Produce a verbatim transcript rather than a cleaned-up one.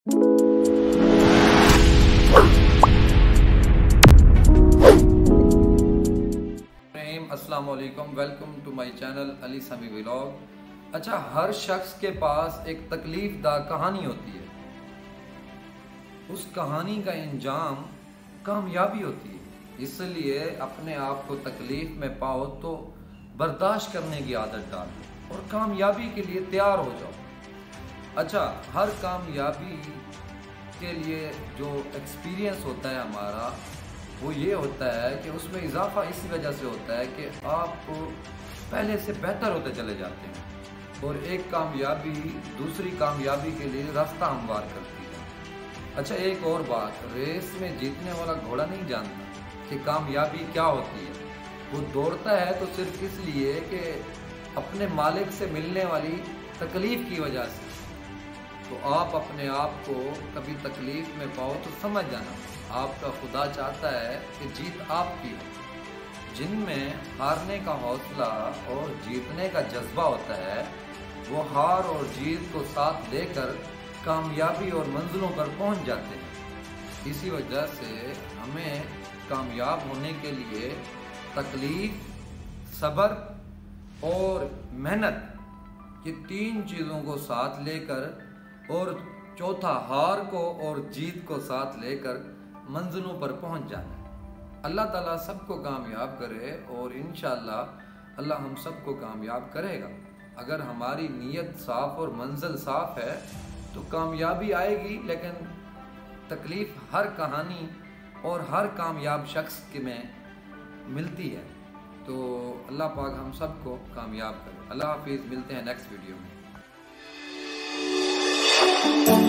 السلام علیکم، welcome to my channel Ali Sami vlog. اچھا، ہر شخص کے پاس ایک تکلیف دہ کہانی ہوتی ہے، اس کہانی کا انجام کامیابی ہوتی ہے، اس لیے اپنے آپ کو تکلیف میں پاؤ تو برداشت کرنے کی عادت ڈالو اور کامیابی کے لیے تیار ہو جاؤ۔ اچھا، ہر کامیابی کے لیے جو ایکسپیرینس ہوتا ہے ہمارا، وہ یہ ہوتا ہے کہ اس میں اضافہ اسی وجہ سے ہوتا ہے کہ آپ پہلے سے بہتر ہوتے چلے جاتے ہیں اور ایک کامیابی دوسری کامیابی کے لیے راستہ ہموار کرتی ہے۔ اچھا، ایک اور بات، ریس میں جیتنے والا گھوڑا نہیں جانتا کہ کامیابی کیا ہوتی ہے، وہ دوڑتا ہے تو صرف اس لیے کہ اپنے مالک سے ملنے والی تکلیف کی وجہ سے۔ تو آپ اپنے آپ کو کبھی تکلیف میں پاؤ تو سمجھ جانا، آپ کا خدا چاہتا ہے کہ جیت آپ کی ہو۔ جن میں ہارنے کا حوصلہ اور جیتنے کا جذبہ ہوتا ہے، وہ ہار اور جیت کو ساتھ لے کر کامیابی اور منزلوں پر پہنچ جاتے ہیں۔ اسی وجہ سے ہمیں کامیاب ہونے کے لیے تکلیف، صبر اور محنت، یہ تین چیزوں کو ساتھ لے کر اور چوتھا ہار کو اور جیت کو ساتھ لے کر منزلوں پر پہنچ جانا ہے۔ اللہ تعالیٰ سب کو کامیاب کرے اور انشاءاللہ اللہ ہم سب کو کامیاب کرے گا۔ اگر ہماری نیت صاف اور منزل صاف ہے تو کامیابی آئے گی، لیکن تکلیف ہر کہانی اور ہر کامیاب شخص کے میں ملتی ہے۔ تو اللہ پاک ہم سب کو کامیاب کرے۔ اللہ حافظ، ملتے ہیں نیکسٹ ویڈیو میں۔